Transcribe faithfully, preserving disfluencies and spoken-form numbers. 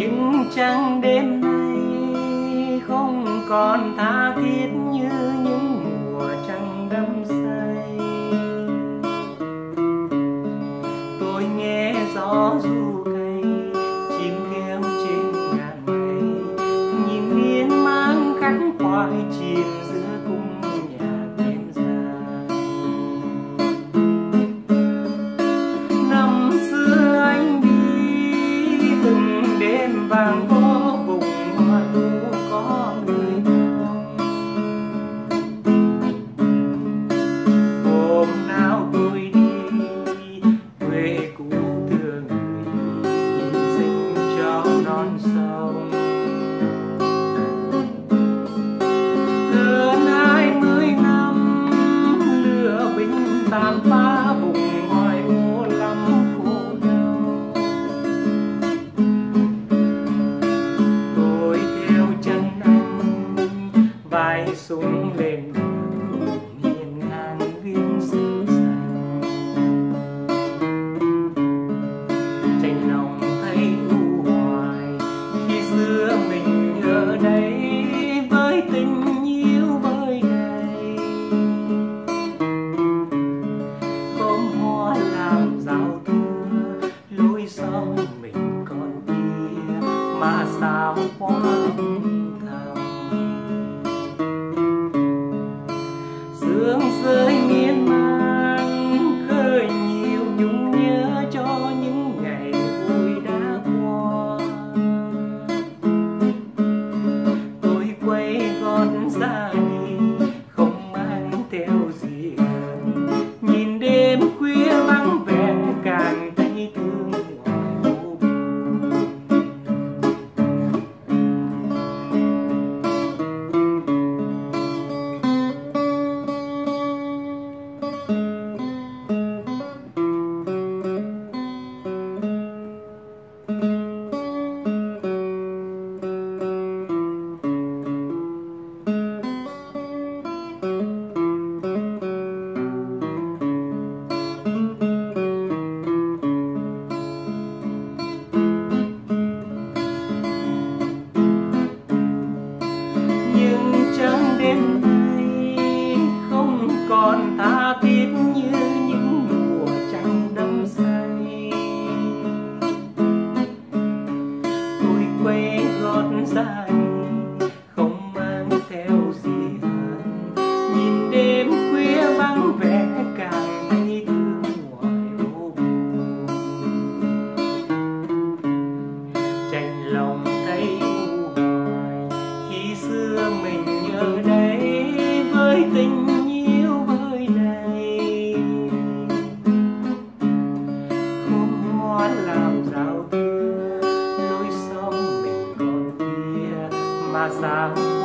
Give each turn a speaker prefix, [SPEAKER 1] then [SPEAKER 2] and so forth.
[SPEAKER 1] nhưng chẳng đêm nay không còn tha thiết như những mùa trăng đắm say. Tôi nghe gió ru cay, chim kêu trên ngàn mây, nhìn miên man khắc khoải chìm giữa cung nhạc đêm dài. Năm xưa anh đi từng đêm vàng có vùng ngoài phố có người mong. Hôm nào tôi đi quê cũ thương người dành cho non sông. Hơn hai mươi năm lửa binh tàn phá vùng ngoài ô lắm khổ đau. Tôi theo chân anh vai súng lên đường hiên ngang viên xứ xanh. Chạnh lòng thấy u hoài khi xưa mình ở đây với tình yêu vơi đầy. Khóm hoa làm rào thưa lối sông mình còn kia mà sao quá âm thầm. Sương rơi miên man khơi nhiều nhung nhớ cho những ngày vui đã qua. Tôi quay gót ra đi không mang theo gì hơn, nhìn đêm khuya vắng vẻ càng thấy thương ngoài phố buồn. Nhưng chẳng đêm nay không còn tha thiết như những mùa trăng đắm say. Tôi quay gót ra đi không mang theo gì hơn, nhìn đêm khuya vắng vẻ càng thấy thương ngoài phố buồn. Chạnh lòng thấy u hoài khi xưa mình ở đây với tình yêu vơi đầy. Khóm hoa làm rào thưa lối sông mình còn kia mà sao